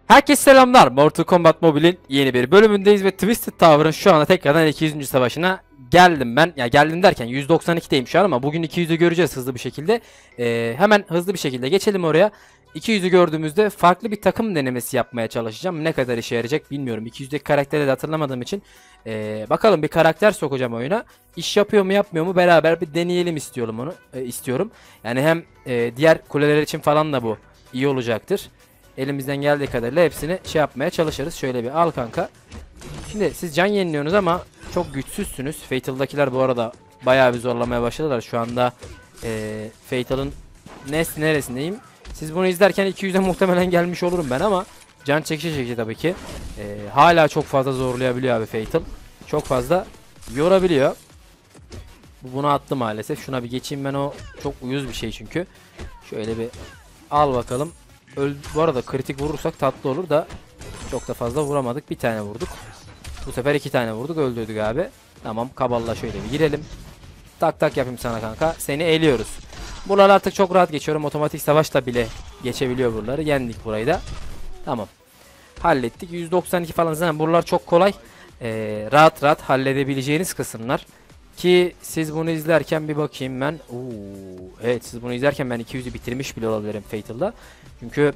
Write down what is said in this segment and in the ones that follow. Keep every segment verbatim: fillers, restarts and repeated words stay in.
Herkese selamlar. Mortal Kombat Mobile'in yeni bir bölümündeyiz ve Twisted Tower'ın şu anda tekrardan iki yüzüncü savaşına geldim ben. Ya geldim derken yüz doksan ikideyim şu an ama bugün iki yüzü göreceğiz hızlı bir şekilde. Ee, hemen hızlı bir şekilde geçelim oraya. iki yüzü gördüğümüzde farklı bir takım denemesi yapmaya çalışacağım. Ne kadar işe yarayacak bilmiyorum. iki yüzdeki karakteri de hatırlamadığım için ee, bakalım bir karakter sokacağım oyuna. İş yapıyor mu yapmıyor mu beraber bir deneyelim istiyorum onu. E, istiyorum. Yani hem e, diğer kuleler için falan da bu iyi olacaktır. Elimizden geldiği kadarıyla hepsini şey yapmaya çalışırız. Şöyle bir al kanka. Şimdi siz can yeniliyorsunuz ama çok güçsüzsünüz. Fatal'dakiler bu arada bayağı bir zorlamaya başladılar. Şu anda e, Fatal'ın nes neresindeyim? Siz bunu izlerken iki yüze muhtemelen gelmiş olurum ben ama can çekişe çekişe tabii ki. E, hala çok fazla zorlayabiliyor abi Fatal. Çok fazla yorabiliyor. Bu bunu attı maalesef. Şuna bir geçeyim ben, o çok uyuz bir şey çünkü. Şöyle bir al bakalım. Öl bu arada kritik vurursak tatlı olur da çok da fazla vuramadık. Bir tane vurduk. Bu sefer iki tane vurduk, öldürdük abi. Tamam, kaballa şöyle bir girelim. Tak tak yapayım sana kanka. Seni eliyoruz. Buraları artık çok rahat geçiyorum. Otomatik savaşla bile geçebiliyor buraları. Yendik burayı da. Tamam. Hallettik. yüz doksan iki falan zaten buralar çok kolay. Ee, rahat rahat halledebileceğiniz kısımlar. Ki siz bunu izlerken bir bakayım ben. Oo, evet, siz bunu izlerken ben iki yüzü bitirmiş bile olabilirim Fatal'da. Çünkü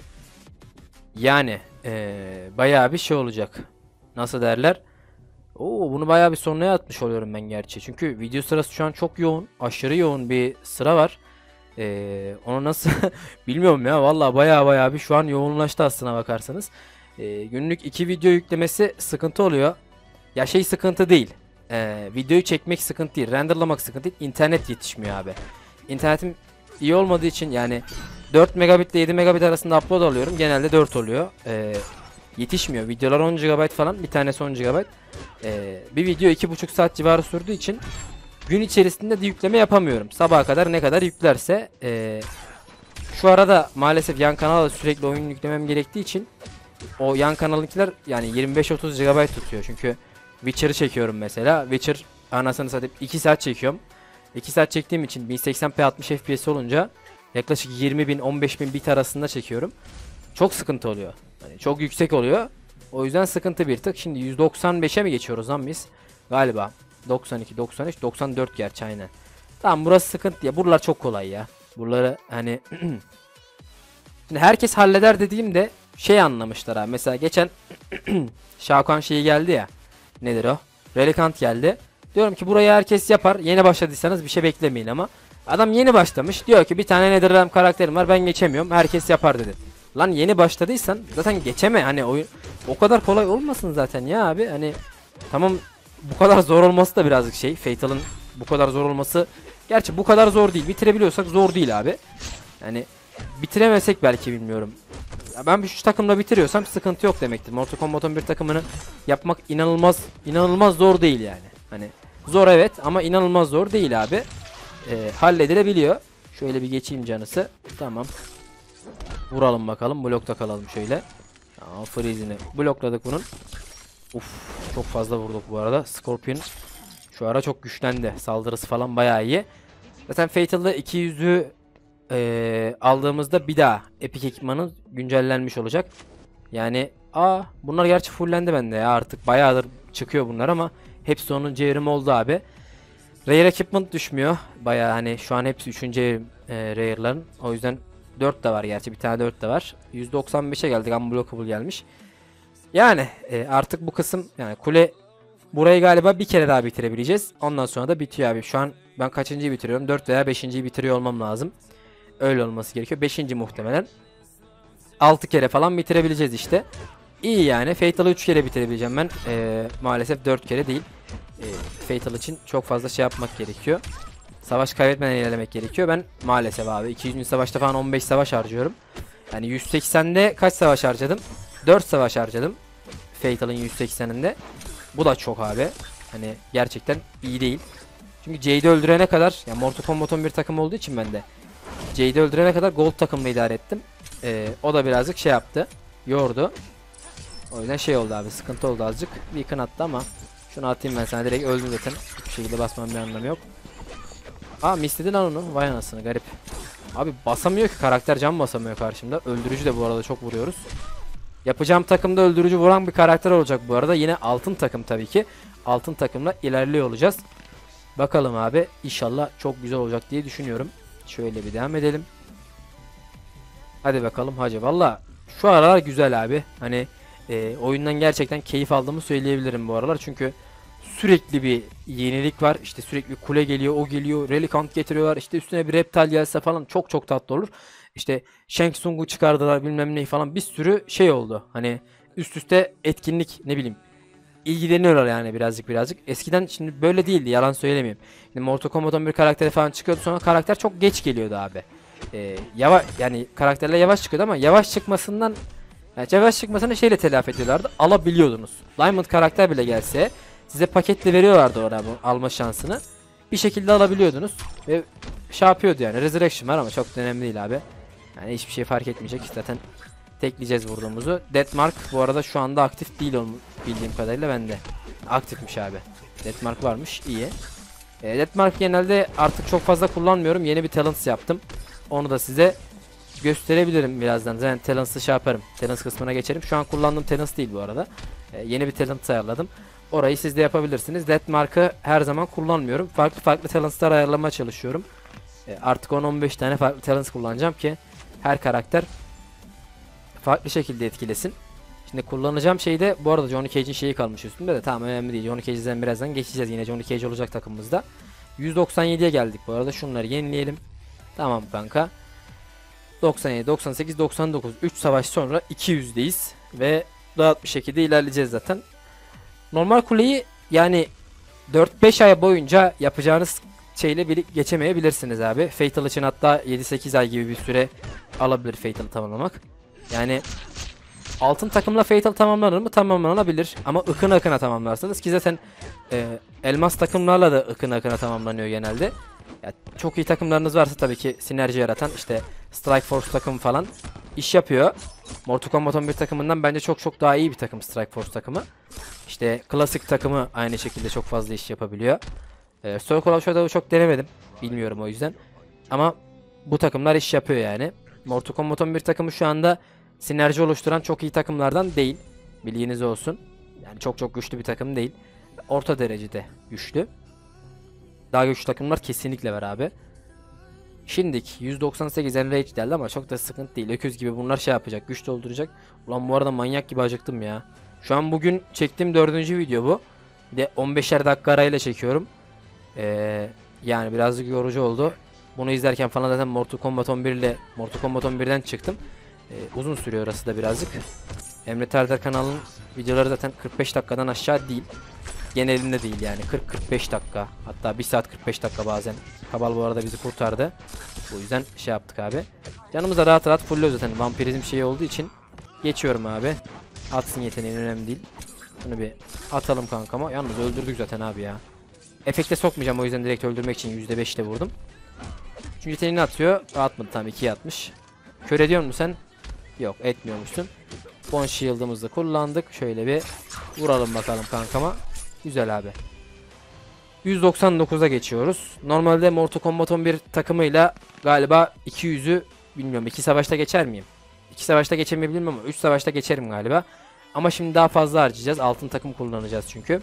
yani ee, bayağı bir şey olacak. Nasıl derler? Oo, bunu bayağı bir sonraya atmış oluyorum ben gerçi. Çünkü video sırası şu an çok yoğun. Aşırı yoğun bir sıra var. Ee, onu nasıl bilmiyorum ya. Vallahi bayağı bayağı bir şu an yoğunlaştı aslına bakarsanız. Ee, günlük iki video yüklemesi sıkıntı oluyor. Ya şey sıkıntı değil. Ee, videoyu çekmek sıkıntı değil. Renderlamak sıkıntı değil. İnternet yetişmiyor abi. İnternetim iyi olmadığı için yani dört megabit ile yedi megabit arasında upload alıyorum. Genelde dört oluyor. Ee, yetişmiyor. Videolar on gigabayt falan. Bir tanesi on gigabayt. Ee, bir video iki buçuk saat civarı sürdüğü için gün içerisinde de yükleme yapamıyorum. Sabaha kadar ne kadar yüklerse. Ee, şu arada maalesef yan kanala sürekli oyun yüklemem gerektiği için o yan kanalınkiler yani yirmi beş otuz gigabayt tutuyor. Çünkü Witcher'ı çekiyorum mesela. Witcher anasını satayım iki saat çekiyorum. iki saat çektiğim için bin seksen p altmış F P S olunca yaklaşık yirmi bin on beş bin bit arasında çekiyorum. Çok sıkıntı oluyor. Yani çok yüksek oluyor. O yüzden sıkıntı bir tık. Şimdi yüz doksan beşe mi geçiyoruz lan biz? Galiba. doksan iki, doksan üç, doksan dört gerçi aynen. Tamam, burası sıkıntı ya. Buralar çok kolay ya. Buraları hani şimdi herkes halleder dediğimde şey anlamışlar abi. Mesela geçen Şakan şeyi geldi ya. Nedir o? Relikant geldi. Diyorum ki burayı herkes yapar. Yeni başladıysanız bir şey beklemeyin ama. Adam yeni başlamış. Diyor ki bir tane Netherrealm karakterim var, ben geçemiyorum. Herkes yapar dedi. Lan yeni başladıysan zaten geçeme. Hani oyun o kadar kolay olmasın zaten ya abi. Hani tamam, bu kadar zor olması da birazcık şey. Fatal'ın bu kadar zor olması. Gerçi bu kadar zor değil. Bitirebiliyorsak zor değil abi. Yani bitiremesek belki, bilmiyorum. Ya ben şu takımla bitiriyorsam sıkıntı yok demektir. Mortal Kombat'ın bir takımını yapmak inanılmaz inanılmaz zor değil yani. Hani zor evet ama inanılmaz zor değil abi. Ee, halledilebiliyor. Şöyle bir geçeyim canısı. Tamam. Vuralım bakalım. Blokta kalalım şöyle. Tamam, freeze'ini blokladık bunun. Uf, çok fazla vurduk bu arada. Scorpion şu ara çok güçlendi. Saldırısı falan bayağı iyi. Zaten Fatal'da iki yüzü ee, aldığımızda bir daha Epic ekipmanı güncellenmiş olacak. Yani aa, bunlar gerçi fullendi bende ya, artık bayağıdır çıkıyor bunlar ama hepsi onun çevrimi oldu abi. Rare equipment düşmüyor. Bayağı hani şu an hepsi üçüncü evrim e, Rare'ların. O yüzden dört de var gerçi, bir tane dört de var. yüz doksan beşe geldik, unblockable gelmiş. Yani e, artık bu kısım, yani kule burayı galiba bir kere daha bitirebileceğiz. Ondan sonra da bitiyor abi. Şu an ben kaçıncıyı bitiriyorum? dört veya beşinciyi bitiriyor olmam lazım. Öyle olması gerekiyor. beşinci muhtemelen. altı kere falan bitirebileceğiz işte. İyi yani. Fatal'ı üç kere bitirebileceğim ben. Ee, maalesef dört kere değil. Ee, Fatal için çok fazla şey yapmak gerekiyor. Savaş kaybetmeden ilerlemek gerekiyor. Ben maalesef abi iki yüzüncü savaşta falan on beş savaş harcıyorum. Yani yüz seksende kaç savaş harcadım? dört savaş harcadım. Fatal'ın yüz sekseninde. Bu da çok abi. Hani gerçekten iyi değil. Çünkü Jade'i öldürene kadar, yani Mortal Kombat'ın bir takım olduğu için ben de Jade'i öldürene kadar gold takımla idare ettim. Ee, o da birazcık şey yaptı. Yordu. O yüzden şey oldu abi, sıkıntı oldu azıcık. Beacon attı ama şunu atayım ben sana, direkt öldüm zaten. Hiçbir şekilde basmam bir anlamı yok. Aa, misledi lan onu. Vay anasını, garip. Abi basamıyor ki karakter, can basamıyor karşımda. Öldürücü de bu arada çok vuruyoruz. Yapacağım takımda öldürücü vuran bir karakter olacak bu arada. Yine altın takım tabii ki. Altın takımla ilerliyor olacağız. Bakalım abi. İnşallah çok güzel olacak diye düşünüyorum. Şöyle bir devam edelim. Hadi bakalım hacı. Valla şu aralar güzel abi. Hani e, oyundan gerçekten keyif aldığımı söyleyebilirim bu aralar. Çünkü sürekli bir yenilik var. İşte sürekli kule geliyor, o geliyor. Reliant getiriyorlar. İşte üstüne bir reptal gelse falan çok çok tatlı olur. İşte Shang Tsung'u çıkardılar bilmem ne falan. Bir sürü şey oldu. Hani üst üste etkinlik ne bileyim. İlgileniyorlar yani birazcık birazcık. Eskiden şimdi böyle değildi, yalan söylemeyeyim. Şimdi Mortal Kombat'ın bir karakteri falan çıkıyordu, sonra karakter çok geç geliyordu abi. Ee, yavaş yani karakterler yavaş çıkıyordu ama yavaş çıkmasından yani yavaş çıkmasını şeyle telafi ediyorlardı. Alabiliyordunuz. Diamond karakter bile gelse size paketle veriyorlardı orada bu alma şansını. Bir şekilde alabiliyordunuz ve şey yapıyordu yani. Resurrection var ama çok da önemli değil abi. Yani hiçbir şey fark etmeyecek zaten. Tekleyeceğiz vurduğumuzu. Deathmark bu arada şu anda aktif değil bildiğim kadarıyla bende. Aktifmiş abi. Deathmark varmış. İyi. E, Deathmark genelde artık çok fazla kullanmıyorum. Yeni bir talents yaptım. Onu da size gösterebilirim birazdan. Zaten talents'ı şey yaparım. Talents kısmına geçelim. Şu an kullandığım talents değil bu arada. E, yeni bir talent ayarladım. Orayı siz de yapabilirsiniz. Deathmark'ı her zaman kullanmıyorum. Farklı farklı talents'lar ayarlamaya çalışıyorum. E, artık on on beş tane farklı talents kullanacağım ki her karakter farklı şekilde etkilesin. Şimdi kullanacağım şey de bu arada Johnny Cage'in şeyi kalmış üstünde de, tamam önemli değil. Johnny Cage'den birazdan geçeceğiz, yine Johnny Cage olacak takımımızda. yüz doksan yediye geldik bu arada, şunları yenileyelim. Tamam kanka. doksan yedi, doksan sekiz, doksan dokuz, üç savaş sonra iki yüzdeyiz ve rahat bir şekilde ilerleyeceğiz zaten. Normal kuleyi yani dört beş ay boyunca yapacağınız şeyle bir geçemeyebilirsiniz abi. Fatal için hatta yedi sekiz ay gibi bir süre alabilir Fatal'ı tamamlamak. Yani altın takımla Fatal tamamlanır mı? Tamamlanabilir. Ama ıkın akına tamamlarsanız, ki zaten e, elmas takımlarla da ıkın akına tamamlanıyor genelde. Ya, çok iyi takımlarınız varsa tabii ki sinerji yaratan işte Strike Force takımı falan iş yapıyor. Mortal Kombat on bir takımından bence çok çok daha iyi bir takım Strike Force takımı. İşte klasik takımı aynı şekilde çok fazla iş yapabiliyor. E, Circle of Shadow'u çok denemedim. Bilmiyorum o yüzden. Ama bu takımlar iş yapıyor yani. Mortal Kombat on bir takımı şu anda sinerji oluşturan çok iyi takımlardan değil. Bilginiz olsun. Yani çok çok güçlü bir takım değil. Orta derecede güçlü. Daha güçlü takımlar kesinlikle var abi. Şimdik yüz doksan sekiz enrage geldi ama çok da sıkıntı değil. Öküz gibi bunlar şey yapacak, güç dolduracak. Ulan bu arada manyak gibi acıktım ya. Şu an bugün çektiğim dördüncü video bu. Bir de on beşer dakika arayla çekiyorum. Ee, yani birazcık yorucu oldu. Bunu izlerken falan zaten Mortal Kombat on bir ile Mortal Kombat on birden çıktım. Ee, uzun sürüyor orası da birazcık. Emre Terder kanalının videoları zaten kırk beş dakikadan aşağı değil. Genelinde değil yani, kırk kırk beş dakika, hatta bir saat kırk beş dakika bazen. Kabal bu arada bizi kurtardı. Bu yüzden şey yaptık abi. Canımız da rahat rahat fulluyor zaten, vampirizm şeyi olduğu için. Geçiyorum abi. Atsın yeteneğin, önemli değil. Bunu bir atalım kankama. Yalnız öldürdük zaten abi ya. Efekte sokmayacağım o yüzden, direkt öldürmek için yüzde beş ile vurdum. Üçüncü yeteneğini atıyor. Atmadı, tam ikiye atmış. Kör ediyor musun sen? Yok, etmiyormuşsun. Bone shield'ımızı kullandık. Şöyle bir vuralım bakalım kankama. Güzel abi. yüz doksan dokuza geçiyoruz. Normalde Mortal Kombat on bir takımıyla galiba iki yüzü bilmiyorum, iki savaşta geçer miyim? iki savaşta geçemeyebilirim ama üç savaşta geçerim galiba. Ama şimdi daha fazla harcayacağız. Altın takım kullanacağız çünkü.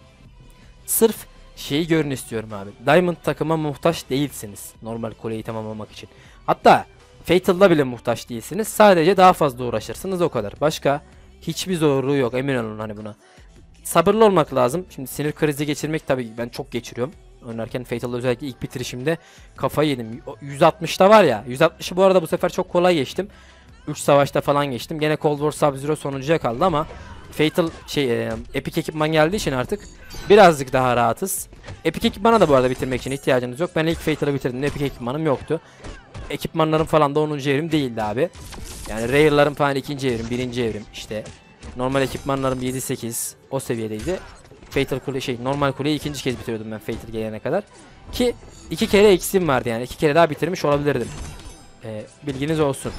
Sırf şeyi görün istiyorum abi. Diamond takıma muhtaç değilsiniz normal kuleyi tamamlamak için. Hatta Fatal'da bile muhtaç değilsiniz. Sadece daha fazla uğraşırsınız, o kadar. Başka hiçbir zorluğu yok, emin olun hani buna. Sabırlı olmak lazım. Şimdi sinir krizi geçirmek, tabii ben çok geçiriyorum. Oynarken Fatal'da özellikle ilk bitirişimde kafayı yedim. yüz altmışta var ya. yüz altmışı bu arada bu sefer çok kolay geçtim. üç savaşta falan geçtim. Gene Cold War Sub-Zero sonuncuya kaldı ama Fatal şey e, Epic ekipman geldiği için artık birazcık daha rahatız. Epic ekipmana da bu arada bitirmek için ihtiyacınız yok. Ben ilk Fatal'ı bitirdim. Epic ekipmanım yoktu. Ekipmanlarım falan da onuncu evrim değildi abi. Yani Rare'larım falan ikinci evrim, birinci evrim işte. Normal ekipmanlarım yedi sekiz o seviyedeydi. Fatal kule şey normal kuleyi ikinci kez bitiriyordum ben Fatal gelene kadar. Ki iki kere eksiğim vardı yani. iki kere daha bitirmiş olabilirdim. Ee, bilginiz olsun.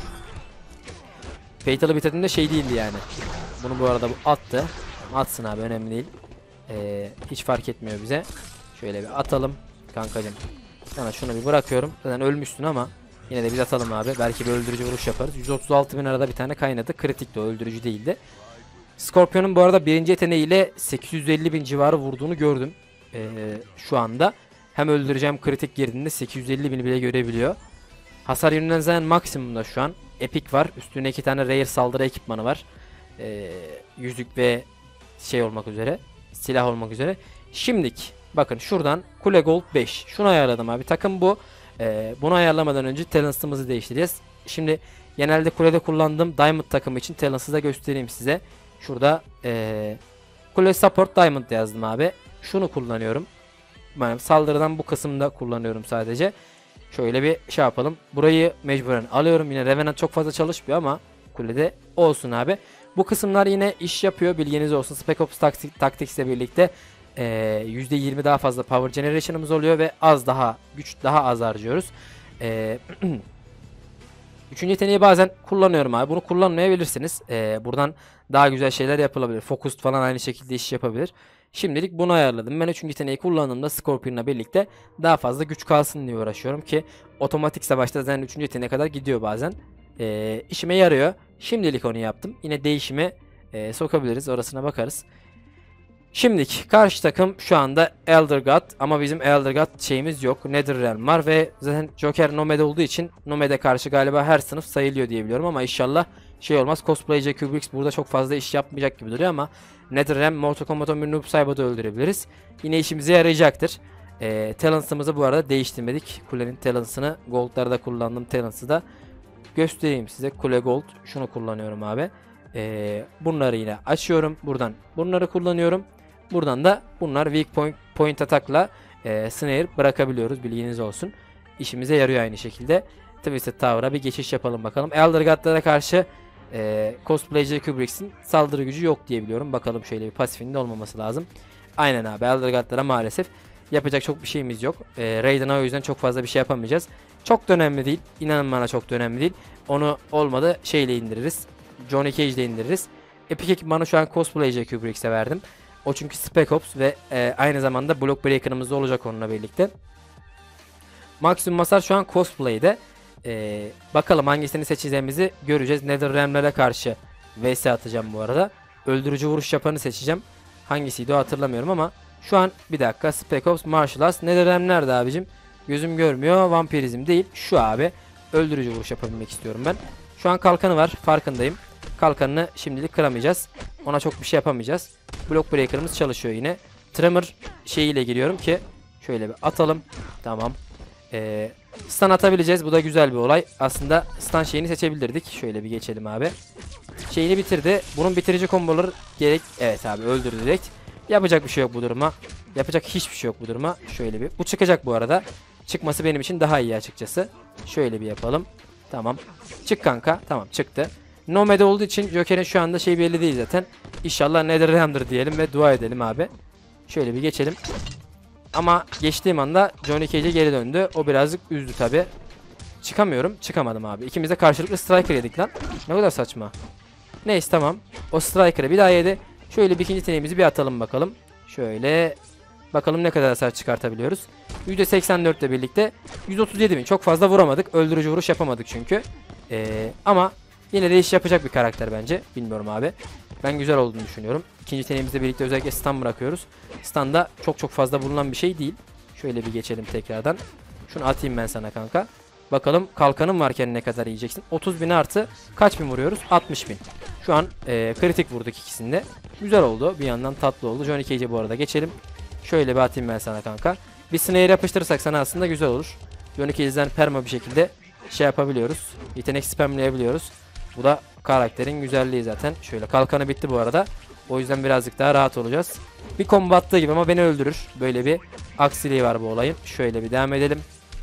Fatal'ı bitirdiğimde şey değildi yani. Bunu bu arada bu attı. Atsın abi, önemli değil. Ee, hiç fark etmiyor bize. Şöyle bir atalım kankacım. Sana şunu bir bırakıyorum. Zaten ölmüşsün ama Yine de biz atalım abi. Belki bir öldürücü vuruş yaparız. yüz otuz altı bin arada bir tane kaynadı. Kritikti o, öldürücü değildi. Scorpion'un bu arada birinci yeteneğiyle sekiz yüz elli bin civarı vurduğunu gördüm. Ee, şu anda. Hem öldürücü hem kritik girdiğinde sekiz yüz elli bin bile görebiliyor. Hasar yönünden zaten maksimumda şu an. Epic var. Üstüne iki tane rare saldırı ekipmanı var. Ee, yüzük ve şey olmak üzere. Silah olmak üzere. Şimdilik bakın şuradan Kule Gold beş. Şunu ayarladım abi. Takım bu. Ee, bunu ayarlamadan önce talents'ımızı değiştireceğiz. Şimdi genelde kulede kullandığım Diamond takımı için talents'ı da göstereyim size. Şurada ee, Kule Support Diamond yazdım abi. Şunu kullanıyorum. Yani saldırıdan bu kısımda kullanıyorum sadece. Şöyle bir şey yapalım. Burayı mecburen alıyorum. Yine Revenant çok fazla çalışmıyor ama kulede olsun abi. Bu kısımlar yine iş yapıyor. Bilginiz olsun. Spec Ops Tactics ile birlikte ee, yüzde yirmi daha fazla power generation'ımız oluyor ve az daha güç daha az harcıyoruz. Ee, Üçüncü yeteneği bazen kullanıyorum abi. Bunu kullanmayabilirsiniz. Ee, buradan daha güzel şeyler yapılabilir. Focused falan aynı şekilde iş yapabilir. Şimdilik bunu ayarladım. Ben üçüncü yeteneği kullandığımda Scorpion'la birlikte daha fazla güç kalsın diye uğraşıyorum ki otomatik savaşta zaten üçüncü yeteneğe kadar gidiyor bazen. Ee, işime yarıyor. Şimdilik onu yaptım. Yine değişime e, sokabiliriz. Orasına bakarız. Şimdilik karşı takım şu anda Elder God ama bizim Elder God şeyimiz yok. Netherrealm var ve zaten Joker Nomad olduğu için Nomad'e karşı galiba her sınıf sayılıyor diye biliyorum ama inşallah şey olmaz. Cosplayci Kubrix burada çok fazla iş yapmayacak gibi duruyor ama Netherrealm, Mortal Kombat on bir Noob Saibot'u öldürebiliriz. Yine işimize yarayacaktır. E, talents'ımızı bu arada değiştirmedik. Kulenin talents'ını, Gold'larda kullandığım talents'ı da göstereyim size. Kule Gold şunu kullanıyorum abi. E, bunları yine açıyorum. Buradan bunları kullanıyorum. Buradan da bunlar weak point, point atakla e, snare bırakabiliyoruz. Bilginiz olsun. İşimize yarıyor aynı şekilde. Twisted Tower'a bir geçiş yapalım bakalım. Elder God'lara karşı e, Cosplayci Kubrix'in saldırı gücü yok diye biliyorum. Bakalım şöyle bir pasifinin de olmaması lazım. Aynen abi, Elder God'lara maalesef yapacak çok bir şeyimiz yok. E, Raiden'a o yüzden çok fazla bir şey yapamayacağız. Çok da önemli değil. İnanın bana çok da önemli değil. Onu olmadı şeyle indiririz. Johnny Cage ile indiririz. Epic ekipmanı şu an Cosplayci Kubrix'e verdim. O çünkü Spec Ops ve e, aynı zamanda Block Breaker'ımız da olacak onunla birlikte. Maksimum hasar şu an Cosplay'de. E, bakalım hangisini seçeceğimizi göreceğiz. Netherrealm'lere karşı V S atacağım bu arada. Öldürücü vuruş yapanı seçeceğim. Hangisiydi o hatırlamıyorum ama şu an bir dakika, Spec Ops, Martial Arts. Netherrealm nerede abicim? Gözüm görmüyor. Vampirizm değil. Şu abi. Öldürücü vuruş yapabilmek istiyorum ben. Şu an kalkanı var. Farkındayım. Kalkanını şimdilik kıramayacağız. Ona çok bir şey yapamayacağız. Block Breaker'ımız çalışıyor yine. Tremor şeyiyle giriyorum ki şöyle bir atalım. Tamam. Ee, stun atabileceğiz. Bu da güzel bir olay. Aslında stun şeyini seçebilirdik. Şöyle bir geçelim abi. Şeyini bitirdi. Bunun bitirici komboları gerek. Evet abi, öldürdü direkt. Yapacak bir şey yok bu duruma. Yapacak hiçbir şey yok bu duruma. Şöyle bir. Bu çıkacak bu arada. Çıkması benim için daha iyi açıkçası. Şöyle bir yapalım. Tamam. Çık kanka. Tamam, çıktı. Nomad olduğu için Joker'in şu anda şey belli değil zaten. İnşallah Netherrealm'dır diyelim ve dua edelim abi. Şöyle bir geçelim. Ama geçtiğim anda Johnny Cage'e geri döndü. O birazcık üzdü tabi. Çıkamıyorum. Çıkamadım abi. İkimiz de karşılıklı striker yedik lan. Ne kadar saçma. Neyse tamam. O striker'ı bir daha yedi. Şöyle bir ikinci yeteneğimizi bir atalım bakalım. Şöyle. Bakalım ne kadar hasar çıkartabiliyoruz. yüzde seksen dört ile birlikte yüz otuz yedi bin. Çok fazla vuramadık. Öldürücü vuruş yapamadık çünkü. Ee, ama yine de iş yapacak bir karakter bence. Bilmiyorum abi. Ben güzel olduğunu düşünüyorum. İkinci yeteneğimizle birlikte özellikle stun bırakıyoruz. Stun da çok çok fazla bulunan bir şey değil. Şöyle bir geçelim tekrardan. Şunu atayım ben sana kanka. Bakalım kalkanım varken ne kadar yiyeceksin. otuz bin artı kaç bin vuruyoruz? altmış bin. Şu an e, kritik vurduk ikisinde. Güzel oldu. Bir yandan tatlı oldu. Johnny Cage'e bu arada geçelim. Şöyle bir atayım ben sana kanka. Bir snare yapıştırırsak sana aslında güzel olur. Johnny Cage'den perma bir şekilde şey yapabiliyoruz. Yetenek spamlayabiliyoruz. Bu da karakterin güzelliği zaten. Şöyle kalkanı bitti bu arada. O yüzden birazcık daha rahat olacağız. Bir combo attığı gibi ama beni öldürür. Böyle bir aksiliği var bu olayın. Şöyle bir devam edelim.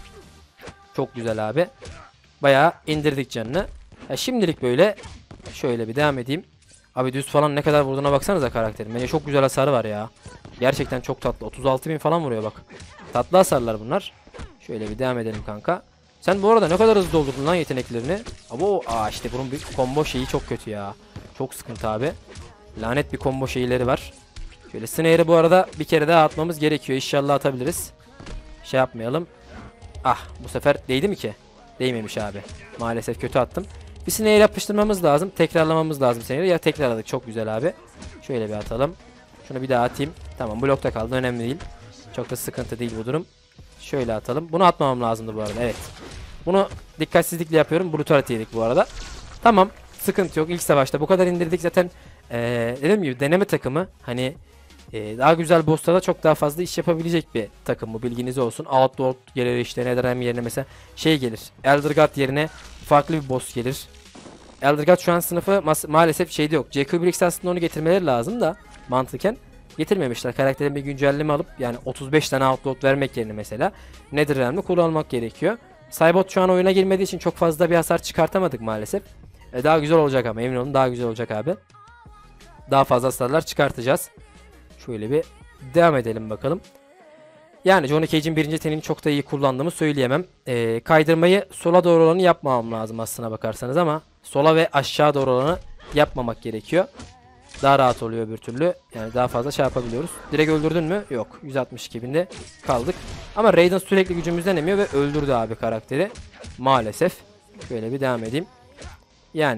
Çok güzel abi. Bayağı indirdik canını. Ya şimdilik böyle. Şöyle bir devam edeyim. Abi düz falan ne kadar vurduğuna baksanıza karakterin. Bence çok güzel hasarı var ya. Gerçekten çok tatlı. otuz altı bin falan vuruyor bak. Tatlı hasarlar bunlar. Şöyle bir devam edelim kanka. Sen bu arada ne kadar hızlı doldurdun lan yeteneklerini. Abo, aa işte bunun bir combo şeyi çok kötü ya. Çok sıkıntı abi. Lanet bir combo şeyleri var. Şöyle snare'ı bu arada bir kere daha atmamız gerekiyor. İnşallah atabiliriz. Şey yapmayalım. Ah, bu sefer değdi mi ki? Değmemiş abi. Maalesef kötü attım. Bir snare yapıştırmamız lazım. Tekrarlamamız lazım snare'i. Ya tekrarladık. Çok güzel abi. Şöyle bir atalım. Şunu bir daha atayım. Tamam, blokta kaldı. Önemli değil. Çok da sıkıntı değil bu durum. Şöyle atalım. Bunu atmamam lazımdı bu arada. Evet. Bunu dikkatsizlikle yapıyorum. Brutality yedik bu arada. Tamam. Sıkıntı yok. İlk savaşta bu kadar indirdik. Zaten ee, dediğim gibi deneme takımı. Hani ee, daha güzel boss'ta çok daha fazla iş yapabilecek bir takım bu, bilginiz olsun. Outlord gelir işte, Netherrealm yerine mesela şey gelir. Elder God yerine farklı bir boss gelir. Elder God şu an sınıfı ma- maalesef şeyde yok. J Q bir X aslında onu getirmeleri lazım da mantıken getirmemişler. Karakterin bir güncelleme alıp yani otuz beş tane Outlord vermek yerine mesela Netherrealm'ı kullanmak gerekiyor. Cybot şu an oyuna girmediği için çok fazla bir hasar çıkartamadık maalesef. E, daha güzel olacak ama emin olun, daha güzel olacak abi. Daha fazla hasarlar çıkartacağız. Şöyle bir devam edelim bakalım. Yani Johnny Cage'in birinci yeteneğini çok da iyi kullandığımı söyleyemem. Ee, kaydırmayı sola doğru olanı yapmamam lazım aslına bakarsanız ama sola ve aşağı doğru olanı yapmamak gerekiyor. Daha rahat oluyor bir türlü. Yani daha fazla şey yapabiliyoruz. Direkt öldürdün mü? Yok. yüz altmış iki binde kaldık. Ama Raiden sürekli gücümüzden emiyor ve öldürdü abi karakteri. Maalesef. Şöyle bir devam edeyim. Yani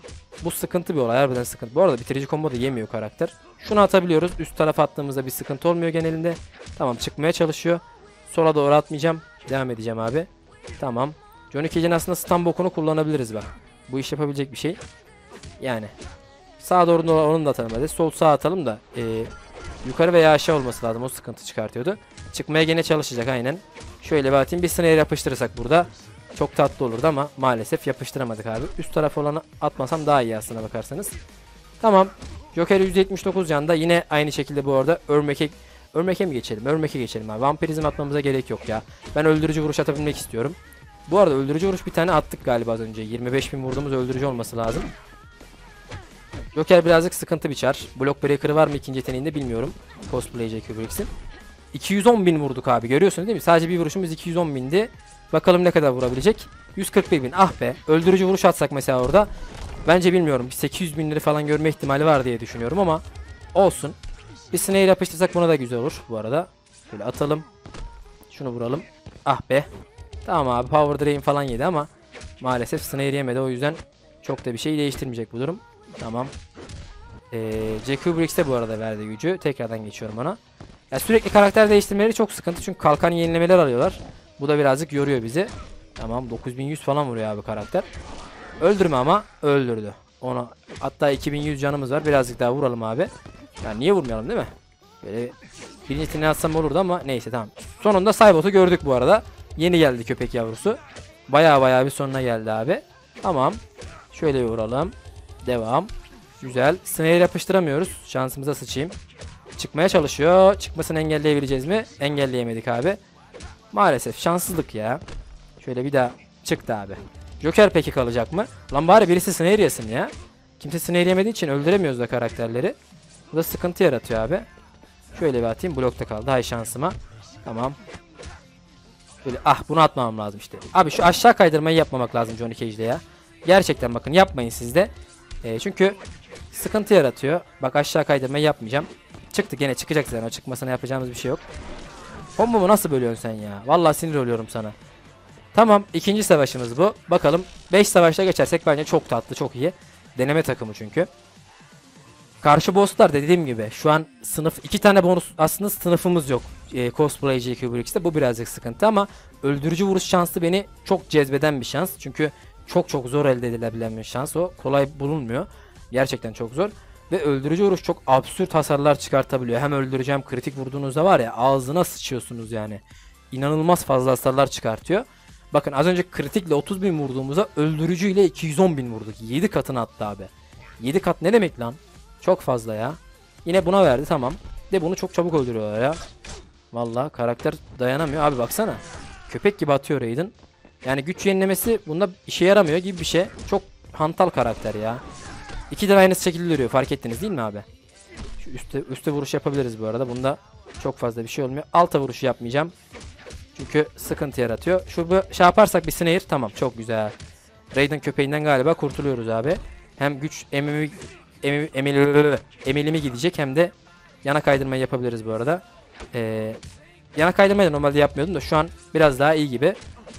bu sıkıntı bir olay. Harbiden sıkıntı. Bu arada bitirici combo da yemiyor karakter. Şunu atabiliyoruz. Üst tarafa attığımızda bir sıkıntı olmuyor genelinde. Tamam, çıkmaya çalışıyor. Sola doğru atmayacağım. Devam edeceğim abi. Tamam. Johnny Cage'in aslında stun bokunu kullanabiliriz bak. Bu iş yapabilecek bir şey. Yani. Sağa doğru onun da atalım hadi. Sol sağ atalım da. E, yukarı veya aşağı olması lazım. O sıkıntı çıkartıyordu. Çıkmaya gene çalışacak aynen. Şöyle bir atayım. Bir snare yapıştırırsak burada çok tatlı olurdu ama maalesef yapıştıramadık abi. Üst taraf olanı atmasam daha iyi aslına bakarsanız. Tamam. Joker yüz yetmiş dokuz canda. Yine aynı şekilde bu arada Örmek'e Örmek'e mi geçelim? Örmek'e geçelim abi. Vampirizm atmamıza gerek yok ya. Ben öldürücü vuruş atabilmek istiyorum. Bu arada öldürücü vuruş bir tane attık galiba az önce. yirmi beş bin vurduğumuz öldürücü olması lazım. Joker birazcık sıkıntı biçer. Block Breaker'ı var mı ikinci yeteneğinde bilmiyorum. Cosplay J Q bir X'in. iki yüz on bin vurduk abi, görüyorsunuz değil mi? Sadece bir vuruşumuz iki yüz on bindi. Bakalım ne kadar vurabilecek. yüz kırk bir bin. Ah be. Öldürücü vuruş atsak mesela orada. Bence bilmiyorum. Bir sekiz yüz binleri falan görme ihtimali var diye düşünüyorum ama olsun. Bir snare yapıştırsak buna da güzel olur bu arada. Böyle atalım. Şunu vuralım. Ah be. Tamam abi, Power Drain falan yedi ama maalesef snare yemedi. O yüzden çok da bir şey değiştirmeyecek bu durum. Tamam. Ee, J Q bir X de bu arada verdi gücü. Tekrardan geçiyorum ona. Ya sürekli karakter değiştirmeleri çok sıkıntı çünkü kalkan yenilemeler alıyorlar. Bu da birazcık yoruyor bizi. Tamam, dokuz bin yüz falan vuruyor abi karakter. Öldürme ama öldürdü. Ona hatta iki bin yüz canımız var. Birazcık daha vuralım abi. Yani niye vurmayalım değil mi? Böyle birincisini atsam olurdu ama neyse tamam. Sonunda Cybot'u gördük bu arada. Yeni geldi köpek yavrusu. Baya baya bir sonuna geldi abi. Tamam. Şöyle bir vuralım. Devam. Güzel. Snare yapıştıramıyoruz. Şansımıza sıçayım. Çıkmaya çalışıyor. Çıkmasını engelleyebileceğiz mi? Engelleyemedik abi. Maalesef şanssızlık ya. Şöyle bir daha çıktı abi. Joker peki kalacak mı? Lan bari birisi snare yesin ya. Kimse snare yemediği için öldüremiyoruz da karakterleri. Bu da sıkıntı yaratıyor abi. Şöyle bir atayım. Blokta kaldı. Hay şansıma. Tamam. Böyle ah, bunu atmamam lazım işte. Abi şu aşağı kaydırmayı yapmamak lazım Johnny Cage'de ya. Gerçekten bakın, yapmayın siz de. E, çünkü sıkıntı yaratıyor. Bak, aşağı kaydırmayı yapmayacağım. Çıktı, gene çıkacak zaten. O çıkmasına yapacağımız bir şey yok. Kombomu nasıl bölüyorsun sen ya? Vallahi sinir oluyorum sana. Tamam, ikinci savaşımız bu. Bakalım beş savaşta geçersek bence çok tatlı, çok iyi. Deneme takımı çünkü. Karşı bosslar dediğim gibi şu an sınıf iki tane bonus aslında sınıfımız yok. E, Cosplay J Q bir X'te bu birazcık sıkıntı ama öldürücü vuruş şansı beni çok cezbeden bir şans. Çünkü çok çok zor elde edilebilen bir şans o. Kolay bulunmuyor. Gerçekten çok zor. Ve öldürücü vuruş çok absürt hasarlar çıkartabiliyor. Hem öldürücü hem kritik vurduğunuzda var ya, ağzına sıçıyorsunuz yani. İnanılmaz fazla hasarlar çıkartıyor. Bakın az önce kritikle otuz bin vurduğumuzda öldürücüyle iki yüz on bin vurduk. yedi katını attı abi. yedi kat ne demek lan? Çok fazla ya. Yine buna verdi, tamam. De bunu çok çabuk öldürüyorlar ya. Vallahi karakter dayanamıyor abi, baksana. Köpek gibi atıyor Raiden. Yani güç yenilemesi bunda işe yaramıyor gibi bir şey. Çok hantal karakter ya. İki de aynı şekilde duruyor, fark ettiniz değil mi abi? Şu üstte, üstte vuruş yapabiliriz bu arada. Bunda çok fazla bir şey olmuyor. Alta vuruşu yapmayacağım. Çünkü sıkıntı yaratıyor. Şu bir şey yaparsak bir snare, tamam, çok güzel. Raiden köpeğinden galiba kurtuluyoruz abi. Hem güç emimi, emimi, emili, emilimi gidecek hem de yana kaydırmayı yapabiliriz bu arada. Ee, yana kaydırmayı da normalde yapmıyordum da şu an biraz daha iyi gibi.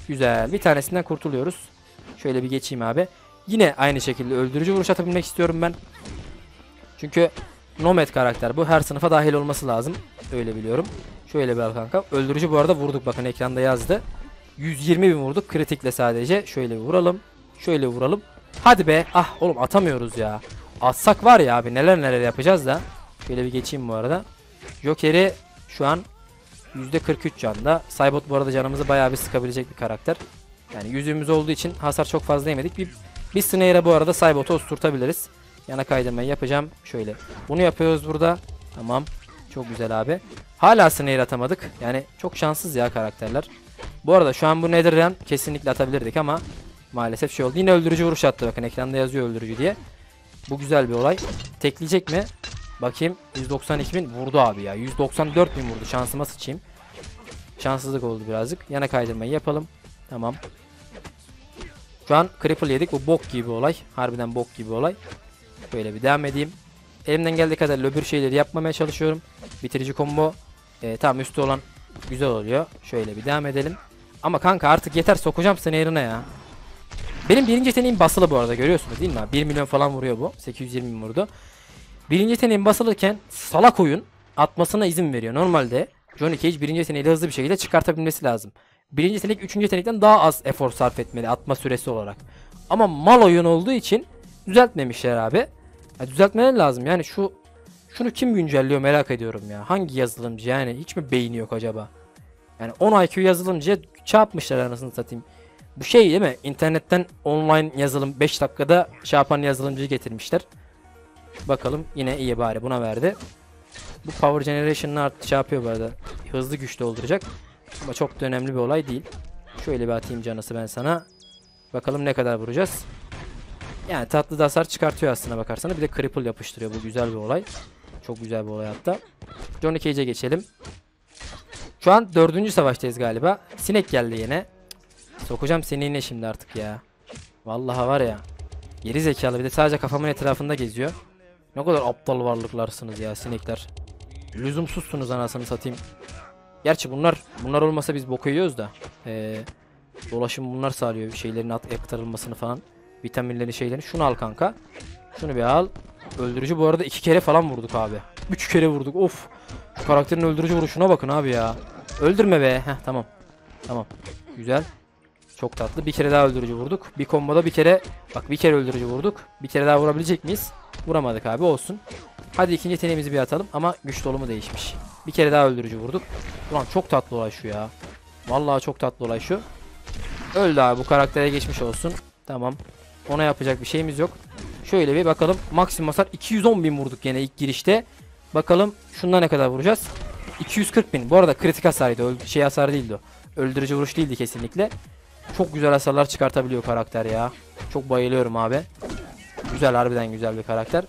Güzel. Bir tanesinden kurtuluyoruz. Şöyle bir geçeyim abi. Yine aynı şekilde öldürücü vuruş atabilmek istiyorum ben. Çünkü Nomad karakter bu. Her sınıfa dahil olması lazım. Öyle biliyorum. Şöyle bir al kanka. Öldürücü bu arada vurduk. Bakın ekranda yazdı. yüz yirmi bin vurduk. Kritikle sadece. Şöyle bir vuralım. Şöyle vuralım. Hadi be. Ah oğlum atamıyoruz ya. Atsak var ya abi neler neler yapacağız da. Şöyle bir geçeyim bu arada. Joker'i şu an yüzde kırk üç canda. Saibot bu arada canımızı bayağı bir sıkabilecek bir karakter. Yani yüzüğümüz olduğu için hasar çok fazla yemedik. Bir, bir Snare'e bu arada Saibot'u osturtabiliriz. Yana kaydırmayı yapacağım. Şöyle. Bunu yapıyoruz burada. Tamam. Çok güzel abi. Hala Snare atamadık. Yani çok şanssız ya karakterler. Bu arada şu an bu Netherrealm kesinlikle atabilirdik ama maalesef şey oldu. Yine öldürücü vuruş attı. Bakın ekranda yazıyor öldürücü diye. Bu güzel bir olay. Tekleyecek mi? Bakayım. yüz doksan iki bin vurdu abi ya. yüz doksan dört bin vurdu. Şansıma sıçayım. Şanssızlık oldu birazcık. Yana kaydırmayı yapalım. Tamam. Şu an cripple yedik. Bu bok gibi olay. Harbiden bok gibi olay. Böyle bir devam edeyim. Elimden geldiği kadar öbür şeyleri yapmamaya çalışıyorum. Bitirici combo. Ee, tamam üstü olan güzel oluyor. Şöyle bir devam edelim. Ama kanka artık yeter sokacağım Snare'ına ya. Benim birinci yeteneğim basılı bu arada görüyorsunuz değil mi? bir milyon falan vuruyor bu. sekiz yüz yirmi bin vurdu. Birinci yeteneğim basılırken salak oyun atmasına izin veriyor. Normalde Johnny Cage birinci yeteneğiyle hızlı bir şekilde çıkartabilmesi lazım. Birinci yetenek üçüncü yetenekten daha az efor sarf etmeli atma süresi olarak. Ama mal oyun olduğu için düzeltmemişler abi. Ya düzeltmeleri lazım yani şu şunu kim güncelliyor merak ediyorum ya. Hangi yazılımcı yani hiç mi beyni yok acaba? Yani on I Q yazılımcıya çarpmışlar anasını satayım. Bu şey değil mi? İnternetten online yazılım beş dakikada şey yapan yazılımcıyı getirmişler. Bakalım yine iyi bari buna verdi. Bu Power Generation'ını artık şey yapıyor bu arada. Hızlı güç dolduracak. Ama çok da önemli bir olay değil. Şöyle bir atayım canısı ben sana. Bakalım ne kadar vuracağız. Yani tatlı da hasar çıkartıyor aslına bakarsanız. Bir de cripple yapıştırıyor. Bu güzel bir olay. Çok güzel bir olay hatta. Johnny Cage'e geçelim. Şu an dördüncü savaştayız galiba. Sinek geldi yine. Sokacağım seni yine şimdi artık ya. Vallahi var ya. Geri zekalı bir de sadece kafamın etrafında geziyor. Ne kadar aptal varlıklarsınız ya sinekler. Lüzumsuzsunuz anasını satayım. Gerçi bunlar bunlar olmasa biz boku yiyoruz da. Ee, dolaşım bunlar sağlıyor şeylerin at aktarılmasını falan. Vitaminlerin şeylerini. Şunu al kanka. Şunu bir al. Öldürücü bu arada iki kere falan vurduk abi. Üç kere vurduk. Of. Şu karakterin öldürücü vuruşuna bakın abi ya. Öldürme be. Heh tamam. Tamam. Güzel. Çok tatlı. Bir kere daha öldürücü vurduk. Bir komboda bir kere bak bir kere öldürücü vurduk. Bir kere daha vurabilecek miyiz? Vuramadık abi olsun. Hadi ikinci yeteneğimizi bir atalım ama güç dolumu değişmiş. Bir kere daha öldürücü vurduk. Ulan çok tatlı olay şu ya. Vallahi çok tatlı olay şu. Öldü abi bu karaktere geçmiş olsun. Tamam. Ona yapacak bir şeyimiz yok. Şöyle bir bakalım. Maksimum hasar iki yüz on bin vurduk yine ilk girişte. Bakalım şunda ne kadar vuracağız? iki yüz kırk bin. Bu arada kritik hasarıydı. Öldü şey hasar değildi o. Öldürücü vuruş değildi kesinlikle. Çok güzel hasarlar çıkartabiliyor karakter ya. Çok bayılıyorum abi. Güzel harbiden güzel bir karakter.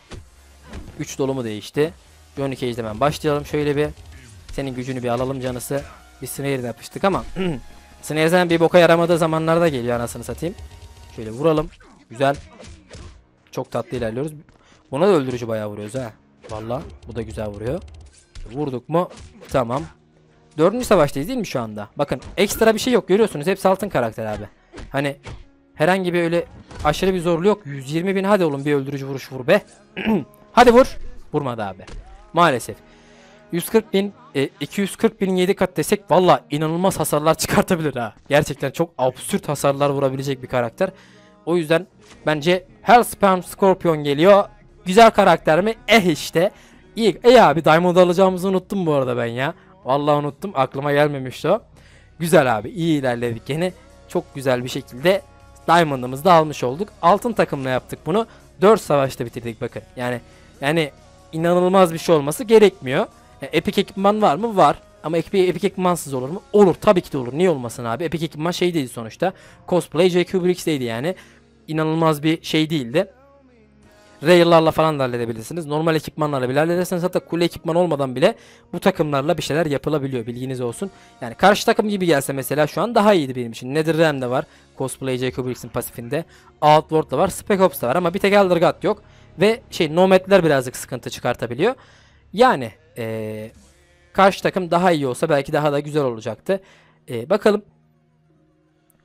Güç dolumu değişti. Johnny Cage'de hemen başlayalım şöyle bir. Senin gücünü bir alalım canısı. Bir Snare'den yapıştık ama Snare'den bir boka yaramadığı zamanlarda geliyor anasını satayım. Şöyle vuralım. Güzel. Çok tatlı ilerliyoruz. Buna da öldürücü bayağı vuruyoruz ha. Valla bu da güzel vuruyor. Vurduk mu? Tamam. Dördüncü savaştayız değil mi şu anda? Bakın ekstra bir şey yok görüyorsunuz. Hepsi altın karakter abi. Hani herhangi bir öyle aşırı bir zorluğu yok. yüz yirmi bin hadi oğlum bir öldürücü vuruş vur be. Hadi vur. Vurmadı abi. Maalesef. yüz kırk bin, e, iki yüz kırk binin yedi kat desek valla inanılmaz hasarlar çıkartabilir ha. Gerçekten çok absürt hasarlar vurabilecek bir karakter. O yüzden bence Hellspawn Scorpion geliyor. Güzel karakter mi? Eh işte. İyi, iyi abi Diamond alacağımızı unuttum bu arada ben ya. Vallahi unuttum. Aklıma gelmemişti o. Güzel abi. İyi ilerledik yine. Çok güzel bir şekilde Diamond'ımızı da almış olduk. Altın takımla yaptık bunu. dört savaşta bitirdik bakın. Yani yani inanılmaz bir şey olması gerekmiyor. Yani Epic ekipman var mı? Var. Ama Epic, Epic ekipmansız olur mu? Olur. Tabii ki de olur. Niye olmasın abi? Epic ekipman şey değil sonuçta. Cosplay J Q Brix'teydi yani. İnanılmaz bir şey değildi. Rail'larla falan da halledebilirsiniz. Normal ekipmanlarla bile halledersiniz. Hatta kule ekipman olmadan bile bu takımlarla bir şeyler yapılabiliyor. Bilginiz olsun. Yani karşı takım gibi gelse mesela şu an daha iyiydi benim için. Netherrealm de var. Cosplay J Q Brix'in pasifinde. Outward da var. Spec Ops da var ama bir tek Elder God yok. Ve şey Nomad'ler birazcık sıkıntı çıkartabiliyor. Yani ee, karşı takım daha iyi olsa belki daha da güzel olacaktı. Ee, bakalım.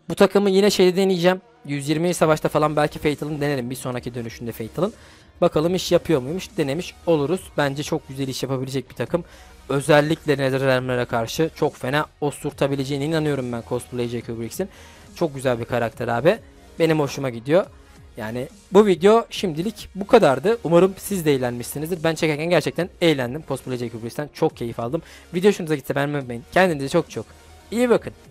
Bu takımı yine şeyde deneyeceğim. yüz yirmi savaşta falan belki Fatal'ın denerim bir sonraki dönüşünde Fatal'ın. Bakalım iş yapıyor muymuş, denemiş oluruz. Bence çok güzel iş yapabilecek bir takım. Özellikle Netherrealm'lere karşı çok fena osurtabileceğine inanıyorum ben cosplay Jacob Brix'in. Çok güzel bir karakter abi. Benim hoşuma gidiyor. Yani bu video şimdilik bu kadardı. Umarım siz de eğlenmişsinizdir. Ben çekerken gerçekten eğlendim. Cosplay Jacob Brix'ten çok keyif aldım. Video hoşunuza gitse beğenmeyi unutmayın. Kendinize çok çok iyi bakın.